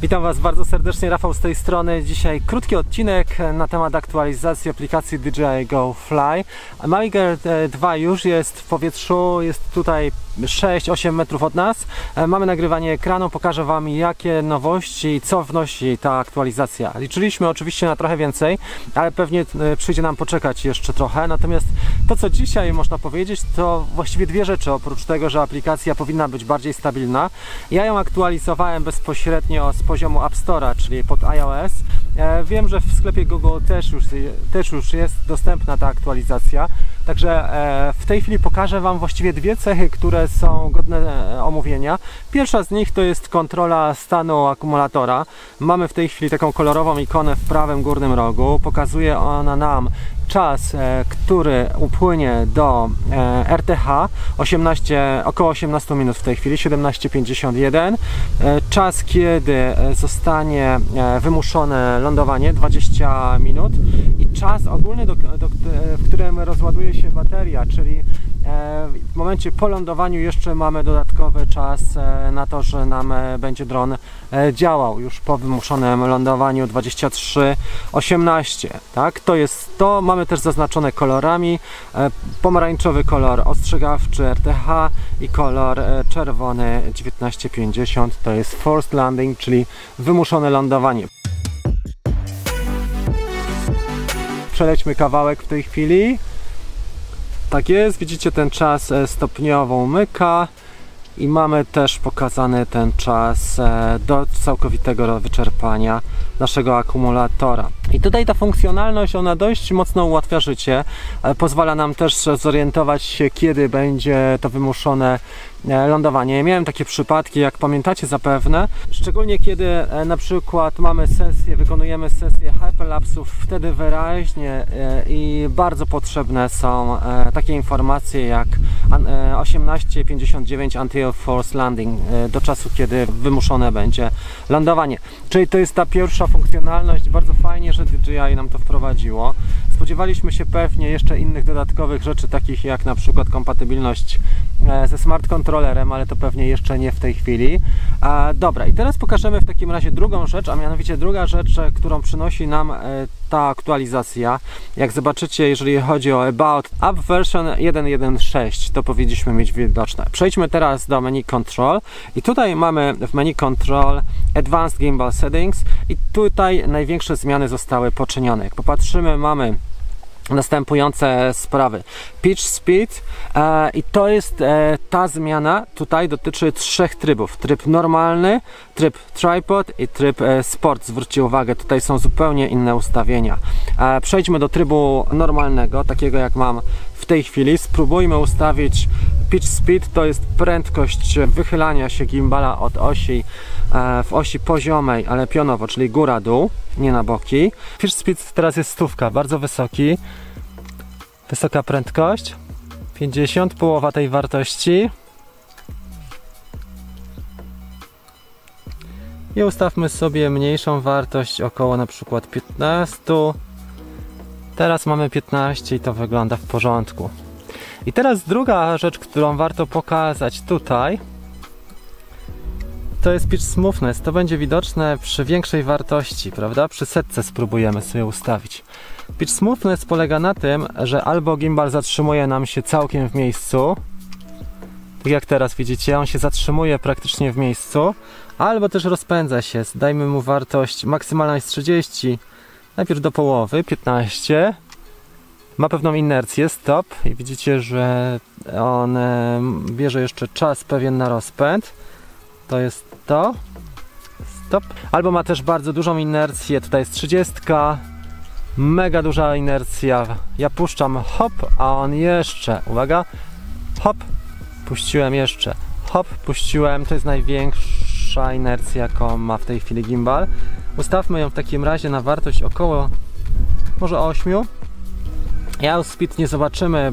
Witam Was bardzo serdecznie, Rafał z tej strony. Dzisiaj krótki odcinek na temat aktualizacji aplikacji DJI Go Fly. Mavic 2 już jest w powietrzu, jest tutaj 6-8 metrów od nas. Mamy nagrywanie ekranu, pokażę Wam jakie nowości i co wnosi ta aktualizacja. Liczyliśmy oczywiście na trochę więcej, ale pewnie przyjdzie nam poczekać jeszcze trochę. Natomiast to, co dzisiaj można powiedzieć, to właściwie dwie rzeczy. Oprócz tego, że aplikacja powinna być bardziej stabilna. Ja ją aktualizowałem bezpośrednio z poziomu App Store'a, czyli pod iOS. Wiem, że w sklepie Google też już jest dostępna ta aktualizacja. Także w tej chwili pokażę Wam właściwie dwie cechy, które są godne omówienia. Pierwsza z nich to jest kontrola stanu akumulatora. Mamy w tej chwili taką kolorową ikonę w prawym górnym rogu. Pokazuje ona nam czas, który upłynie do RTH, około 18 minut w tej chwili, 17:51. Czas, kiedy zostanie wymuszone lądowanie, 20 minut. I czas ogólny, w którym rozładuje się bateria, czyli w momencie po lądowaniu jeszcze mamy dodatkowy czas na to, że nam będzie dron działał już po wymuszonym lądowaniu 23:18. Tak? To jest to. Mamy też zaznaczone kolorami. Pomarańczowy kolor ostrzegawczy RTH i kolor czerwony 19:50 to jest forced landing, czyli wymuszone lądowanie. Przelećmy kawałek w tej chwili. Tak jest, widzicie, ten czas stopniowo umyka i mamy też pokazany ten czas do całkowitego wyczerpania naszego akumulatora. I tutaj ta funkcjonalność, ona dość mocno ułatwia życie, pozwala nam też zorientować się, kiedy będzie to wymuszone lądowanie. Miałem takie przypadki, jak pamiętacie zapewne, szczególnie kiedy na przykład wykonujemy sesję hyperlapsów, wtedy wyraźnie i bardzo potrzebne są takie informacje jak 18:59 until forced landing, do czasu, kiedy wymuszone będzie lądowanie. Czyli to jest ta pierwsza funkcjonalność. Bardzo fajnie, że DJI nam to wprowadziło. Spodziewaliśmy się pewnie jeszcze innych dodatkowych rzeczy, takich jak na przykład kompatybilność ze smart kontrolerem, ale to pewnie jeszcze nie w tej chwili. Dobra, i teraz pokażemy w takim razie drugą rzecz, a mianowicie druga rzecz, którą przynosi nam ta aktualizacja. Jak zobaczycie, jeżeli chodzi o About App Version 1.1.6, to powinniśmy mieć widoczne. Przejdźmy teraz do menu Control i tutaj mamy w menu Control Advanced Gimbal Settings i tutaj największe zmiany zostały poczynione. Jak popatrzymy, mamy następujące sprawy. Pitch Speed i to jest ta zmiana, tutaj dotyczy trzech trybów. Tryb normalny, tryb Tripod i tryb Sport. Zwróćcie uwagę, tutaj są zupełnie inne ustawienia. Przejdźmy do trybu normalnego, takiego jak mam w tej chwili. Spróbujmy ustawić Pitch Speed, to jest prędkość wychylania się gimbala od osi w osi poziomej, ale pionowo, czyli góra-dół, nie na boki. Pitch Speed teraz jest 100, bardzo wysoki. Wysoka prędkość 50, połowa tej wartości. I ustawmy sobie mniejszą wartość, około na przykład 15. Teraz mamy 15 i to wygląda w porządku. I teraz druga rzecz, którą warto pokazać tutaj, to jest Pitch Smoothness. To będzie widoczne przy większej wartości, prawda? Przy setce spróbujemy sobie ustawić. Pitch Smoothness polega na tym, że albo gimbal zatrzymuje nam się całkiem w miejscu, tak jak teraz widzicie, on się zatrzymuje praktycznie w miejscu, albo też rozpędza się. Dajmy mu wartość maksymalna jest 30, najpierw do połowy, 15. Ma pewną inercję, stop, i widzicie, że on bierze jeszcze czas pewien na rozpęd. To jest to, stop. Albo ma też bardzo dużą inercję, tutaj jest 30, mega duża inercja. Ja puszczam, hop, a on jeszcze, uwaga, hop, puściłem jeszcze, hop, puściłem, to jest największa inercja, jaką ma w tej chwili gimbal. Ustawmy ją w takim razie na wartość około może 8. Speed nie zobaczymy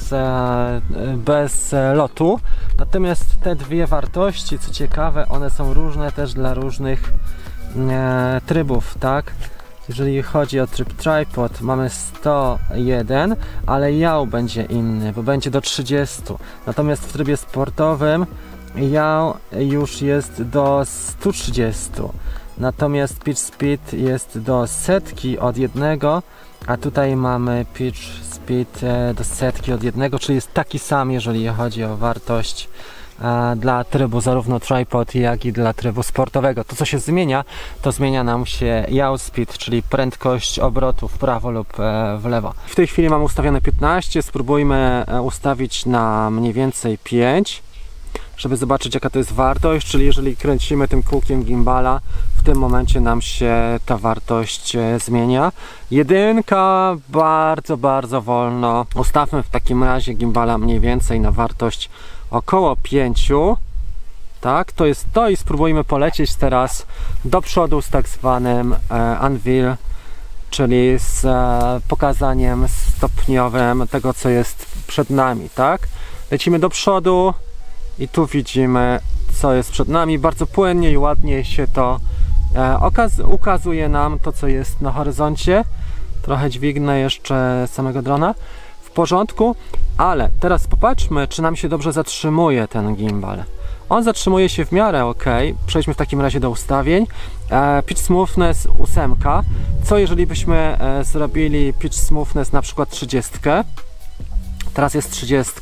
bez lotu, natomiast te dwie wartości, co ciekawe, one są różne też dla różnych trybów, tak? Jeżeli chodzi o tryb Tripod, mamy 101, ale yaw będzie inny, bo będzie do 30. Natomiast w trybie sportowym yaw już jest do 130. Natomiast pitch speed jest do setki od 1, a tutaj mamy pitch speed do setki od 1, czyli jest taki sam, jeżeli chodzi o wartość dla trybu zarówno tripod, jak i dla trybu sportowego. To, co się zmienia, to zmienia nam się yaw speed, czyli prędkość obrotu w prawo lub w lewo. W tej chwili mam ustawione 15, spróbujmy ustawić na mniej więcej 5, żeby zobaczyć, jaka to jest wartość, czyli jeżeli kręcimy tym kółkiem gimbala, w tym momencie nam się ta wartość zmienia. 1 bardzo wolno. Ustawmy w takim razie gimbala mniej więcej na wartość około 5. Tak, to jest to i spróbujmy polecieć teraz do przodu z tak zwanym unveil, czyli z pokazaniem stopniowym tego, co jest przed nami, tak? Lecimy do przodu i tu widzimy, co jest przed nami. Bardzo płynnie i ładnie się to ukazuje nam to, co jest na horyzoncie. Trochę dźwignę jeszcze samego drona. W porządku, ale teraz popatrzmy, czy nam się dobrze zatrzymuje ten gimbal. On zatrzymuje się w miarę ok. Przejdźmy w takim razie do ustawień. Pitch smoothness 8. Co jeżeli byśmy zrobili pitch smoothness na przykład 30? Teraz jest 30.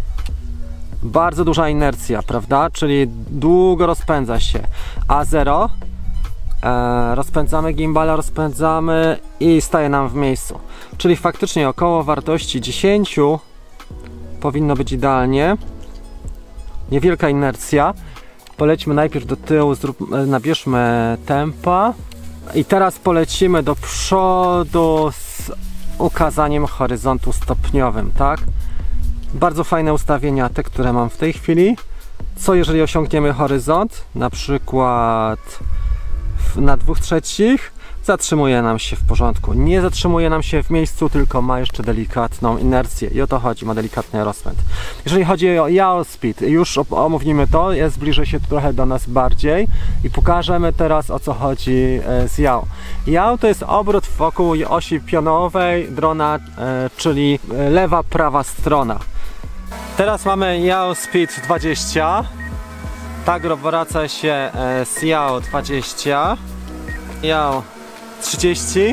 Bardzo duża inercja, prawda? Czyli długo rozpędza się. A 0. Rozpędzamy gimbala, rozpędzamy i staje nam w miejscu. Czyli faktycznie około wartości 10 powinno być idealnie. Niewielka inercja. Polećmy najpierw do tyłu, nabierzmy tempa i teraz polecimy do przodu z ukazaniem horyzontu stopniowym, tak? Bardzo fajne ustawienia, te, które mam w tej chwili. Co jeżeli osiągniemy horyzont, na przykład na 2/3, zatrzymuje nam się w porządku. Nie zatrzymuje nam się w miejscu, tylko ma jeszcze delikatną inercję i o to chodzi, ma delikatny rozpęd. Jeżeli chodzi o yaw speed, już omówimy to, zbliżę się trochę do nas bardziej i pokażemy teraz, o co chodzi z yaw. Yaw to jest obrót wokół osi pionowej drona, czyli lewa, prawa strona. Teraz mamy yaw speed 20. Tak wraca się z yaw 20. Yaw 30.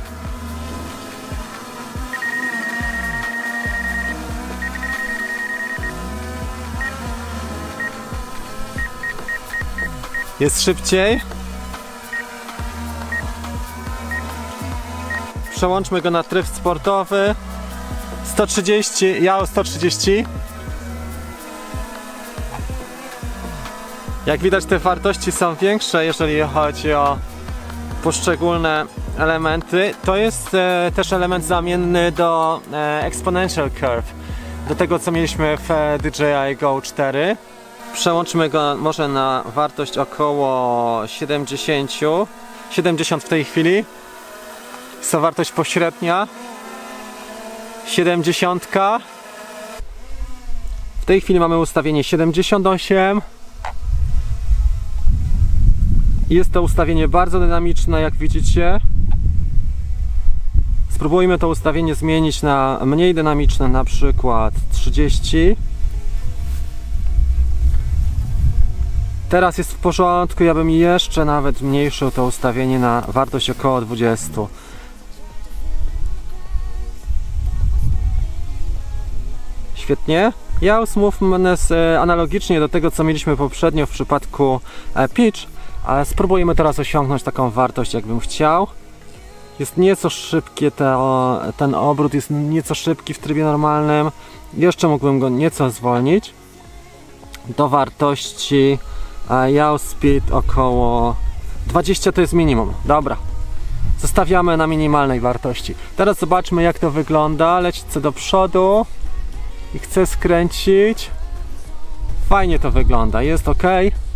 Jest szybciej. Przełączmy go na tryb sportowy. 130, yaw 130. Jak widać, te wartości są większe, jeżeli chodzi o poszczególne elementy. To jest też element zamienny do Exponential Curve, do tego, co mieliśmy w DJI Go 4. Przełączmy go może na wartość około 70 w tej chwili. Jest to wartość pośrednia. 70. W tej chwili mamy ustawienie 78. Jest to ustawienie bardzo dynamiczne, jak widzicie. Spróbujmy to ustawienie zmienić na mniej dynamiczne, na przykład 30. Teraz jest w porządku, ja bym jeszcze nawet zmniejszył to ustawienie na wartość około 20. Świetnie. Yaw smoothness analogicznie do tego, co mieliśmy poprzednio w przypadku pitch, ale spróbujemy teraz osiągnąć taką wartość, jakbym chciał. Jest nieco szybkie, ten obrót jest nieco szybki w trybie normalnym. Jeszcze mógłbym go nieco zwolnić do wartości yaw speed około 20, to jest minimum. Dobra, zostawiamy na minimalnej wartości. Teraz zobaczmy, jak to wygląda. Lecę do przodu i chcę skręcić. Fajnie to wygląda, jest ok.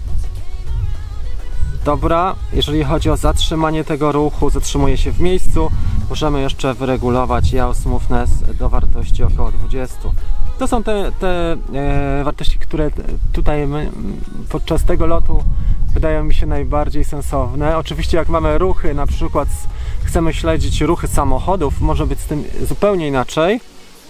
Dobra, jeżeli chodzi o zatrzymanie tego ruchu, zatrzymuje się w miejscu. Możemy jeszcze wyregulować yaw smoothness do wartości około 20. To są te wartości, które tutaj podczas tego lotu wydają mi się najbardziej sensowne. Oczywiście jak mamy ruchy, na przykład chcemy śledzić ruchy samochodów, może być z tym zupełnie inaczej.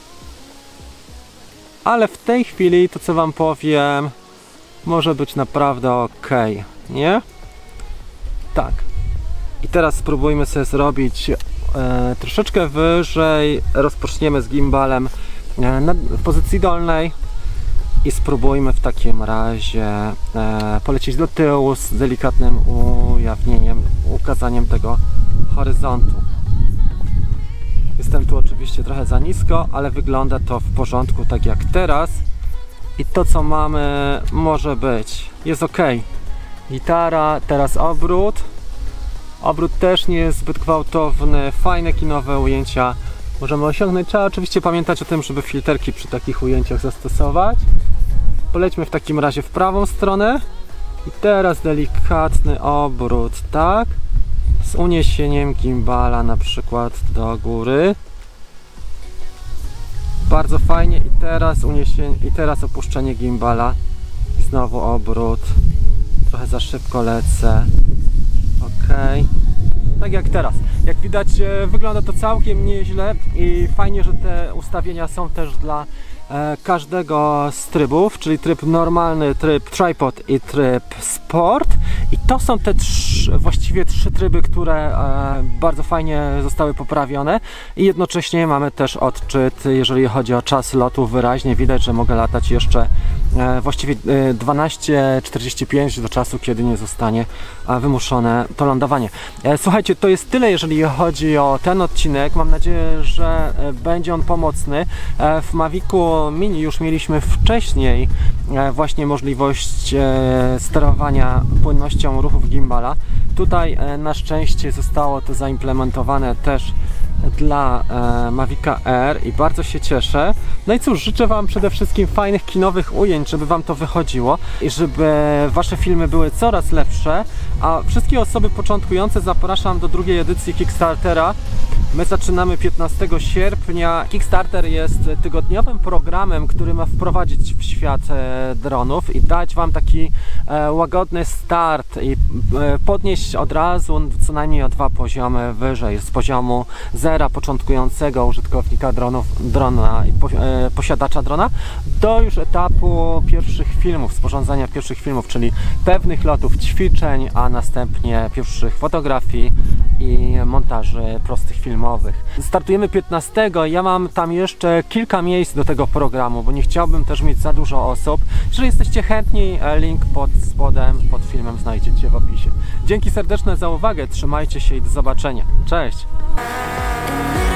Ale w tej chwili to, co wam powiem, może być naprawdę ok, nie? Tak. I teraz spróbujmy sobie zrobić troszeczkę wyżej. Rozpoczniemy z gimbalem w pozycji dolnej i spróbujmy w takim razie polecieć do tyłu z delikatnym ujawnieniem, ukazaniem tego horyzontu. Jestem tu oczywiście trochę za nisko, ale wygląda to w porządku, tak jak teraz. I to, co mamy, może być. Jest ok. Gitara, teraz obrót. Obrót też nie jest zbyt gwałtowny. Fajne kinowe ujęcia możemy osiągnąć. Trzeba oczywiście pamiętać o tym, żeby filterki przy takich ujęciach zastosować. Polećmy w takim razie w prawą stronę. I teraz delikatny obrót, tak? Z uniesieniem gimbala na przykład do góry. Bardzo fajnie. I teraz uniesienie, i teraz opuszczenie gimbala. I znowu obrót. Trochę za szybko lecę. Ok. Tak jak teraz. Jak widać, wygląda to całkiem nieźle i fajnie, że te ustawienia są też dla każdego z trybów, czyli tryb normalny, tryb tripod i tryb sport. I to są te właściwie trzy tryby, które bardzo fajnie zostały poprawione i jednocześnie mamy też odczyt, jeżeli chodzi o czas lotu. Wyraźnie widać, że mogę latać jeszcze właściwie 12:45 do czasu, kiedy nie zostanie wymuszone to lądowanie. Słuchajcie, to jest tyle, jeżeli chodzi o ten odcinek. Mam nadzieję, że będzie on pomocny. W Mavicu Mini już mieliśmy wcześniej właśnie możliwość sterowania płynnością ruchów gimbala. Tutaj na szczęście zostało to zaimplementowane też dla Mavica Air i bardzo się cieszę. No i cóż, życzę Wam przede wszystkim fajnych kinowych ujęć, żeby Wam to wychodziło i żeby Wasze filmy były coraz lepsze. A wszystkie osoby początkujące zapraszam do drugiej edycji Kickstartera. My zaczynamy 15 sierpnia. Kickstarter jest tygodniowym programem, który ma wprowadzić w świat dronów i dać Wam taki łagodny start i podnieść od razu co najmniej o 2 poziomy wyżej, z poziomu zera początkującego użytkownika drona i posiadacza drona do już etapu pierwszych filmów, sporządzania pierwszych filmów, czyli pewnych lotów, ćwiczeń, a następnie pierwszych fotografii i montaży prostych filmowych. Startujemy 15. Ja mam tam jeszcze kilka miejsc do tego programu, bo nie chciałbym też mieć za dużo osób. Jeżeli jesteście chętni, link pod spodem, pod filmem znajdziecie w opisie. Dzięki serdeczne za uwagę, trzymajcie się i do zobaczenia. Cześć!